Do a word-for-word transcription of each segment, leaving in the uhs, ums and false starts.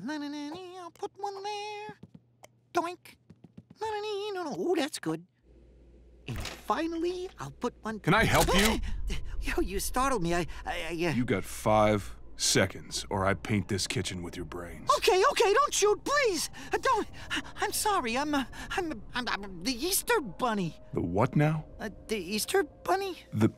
I'll put one there. Doink. No, no, oh, that's good. And finally, I'll put one... Can I help you? Yo, you startled me. I, I, I uh... You got five seconds, or I paint this kitchen with your brains. Okay, okay, don't shoot, please. Uh, don't. I, I'm sorry. I'm, uh, I'm, I'm, I'm the Easter Bunny. The what now? Uh, the Easter Bunny? The...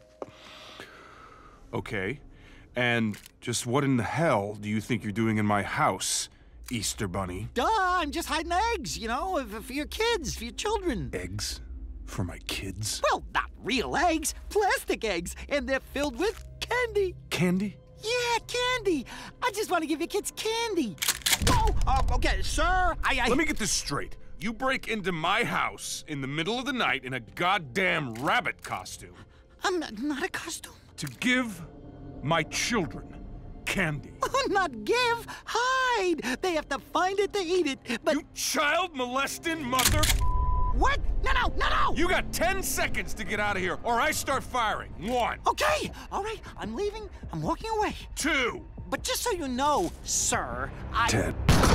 Okay. And just what in the hell do you think you're doing in my house, Easter Bunny? Duh, I'm just hiding eggs, you know, for your kids, for your children. Eggs? For my kids? Well, not real eggs, plastic eggs, and they're filled with candy. Candy? Yeah, candy. I just want to give your kids candy. Oh, uh, okay, sir, I, I... Let me get this straight. You break into my house in the middle of the night in a goddamn rabbit costume. I'm not, not a costume. To give my children candy. Not give, hide. They have to find it to eat it, but... You child molesting mother... What? No, no, no, no! You got ten seconds to get out of here, or I start firing. One. Okay, all right, I'm leaving. I'm walking away. Two. But just so you know, sir, I... Ten.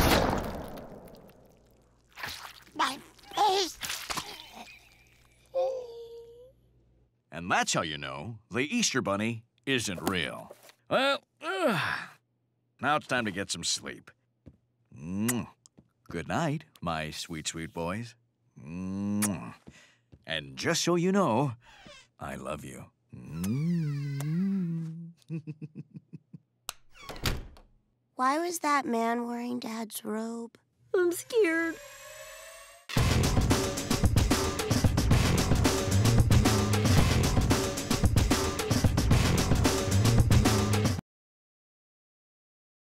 My face. And that's how you know the Easter Bunny isn't real. Well, uh, now it's time to get some sleep. Mm. Good night, my sweet, sweet boys. Mm. And just so you know, I love you. Mm. Why was that man wearing Dad's robe? I'm scared.